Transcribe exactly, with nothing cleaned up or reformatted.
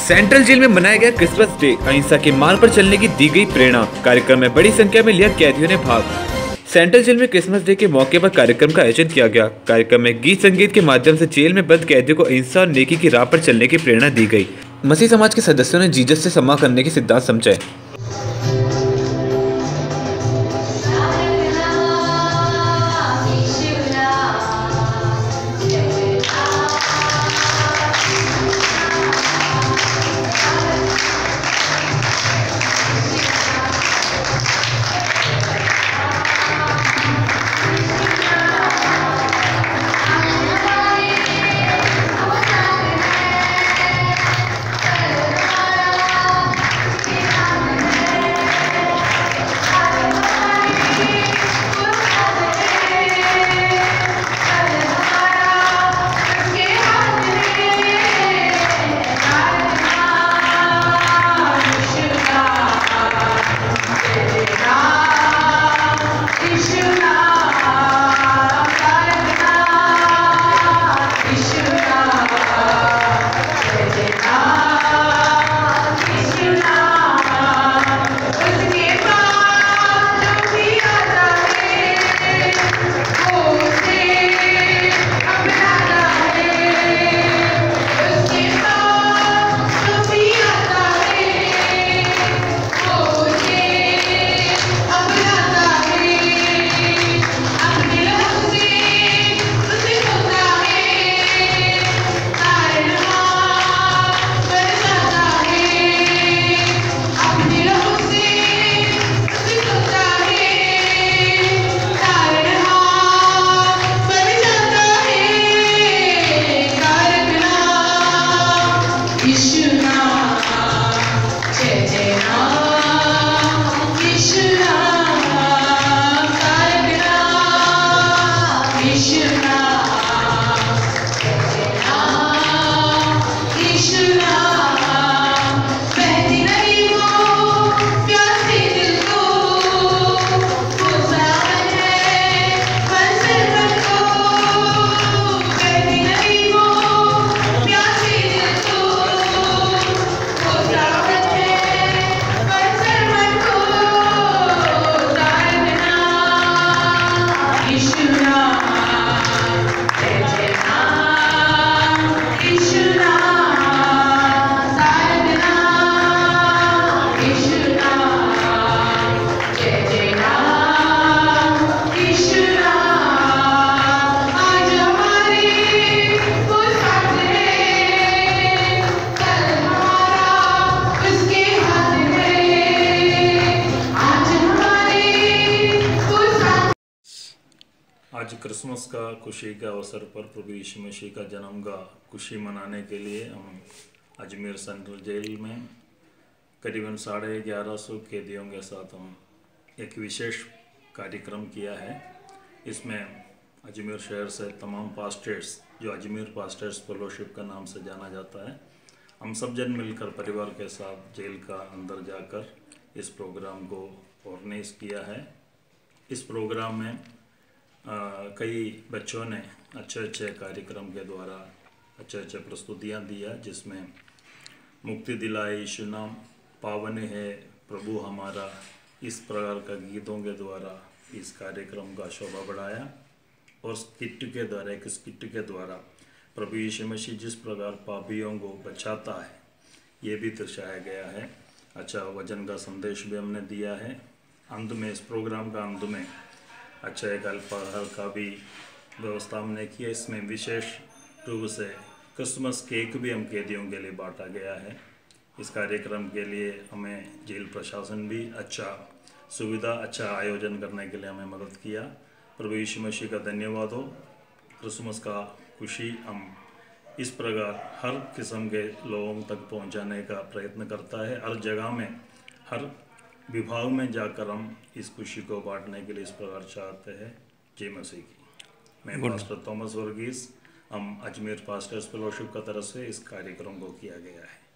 Central jail में मनाया गया क्रिसमस डे। अहिंसा के मार्ग पर चलने की दी गई प्रेरणा। कार्यक्रम में बड़ी संख्या में लिया कैदियों ने भाग। सेंट्रल जेल में क्रिसमस डे के मौके पर कार्यक्रम का आयोजन किया गया। कार्यक्रम में गीत संगीत के माध्यम से जेल में बंद कैदियों को अहिंसा और नेकी की राह पर चलने की प्रेरणा दी गई। मसीह समाज के सदस्यों ने जीसस से सम्मान करने के सिद्धांत समझाए। आज क्रिसमस का खुशी के अवसर पर प्रभु यीशु मसीह का जन्म का खुशी मनाने के लिए हम अजमेर सेंट्रल जेल में करीबन साढ़े ग्यारह सौ कैदियों के साथ हम एक विशेष कार्यक्रम किया है। इसमें अजमेर शहर से तमाम पास्टर्स, जो अजमेर पास्टर्स फेलोशिप का नाम से जाना जाता है, हम सब जन मिलकर परिवार के साथ जेल का अंदर जाकर इस प्रोग्राम को ऑर्गेनाइज किया है। इस प्रोग्राम में आ, कई बच्चों ने अच्छे अच्छे कार्यक्रम के द्वारा अच्छे अच्छे प्रस्तुतियाँ दिया, जिसमें मुक्ति दिलाए यीशु नाम, पावन है प्रभु हमारा, इस प्रकार का गीतों के द्वारा इस कार्यक्रम का शोभा बढ़ाया। और स्किट के द्वारा एक स्किट के द्वारा प्रभु यीशु मसीह जिस प्रकार पापियों को बचाता है ये भी दर्शाया गया है। अच्छा वचन का संदेश भी हमने दिया है। अंत में, इस प्रोग्राम का अंत में अच्छा एक अल्पाहार का भी व्यवस्था हमने की है। इसमें विशेष रूप से क्रिसमस केक भी हम कैदियों के लिए बांटा गया है। इस कार्यक्रम के लिए हमें जेल प्रशासन भी अच्छा सुविधा, अच्छा आयोजन करने के लिए हमें मदद किया। प्रभु यीशु मसीह का धन्यवाद हो। क्रिसमस का खुशी हम इस प्रकार हर किस्म के लोगों तक पहुंचाने का प्रयत्न करता है। हर जगह में, हर विभाग में जाकर हम इस खुशी को बांटने के लिए इस प्रकार चाहते हैं। जय मसीह की। मैं पास्टर थॉमस वर्गीस, हम अजमेर पास्टर्स फेलोशिप का तरफ से इस कार्यक्रम को किया गया है।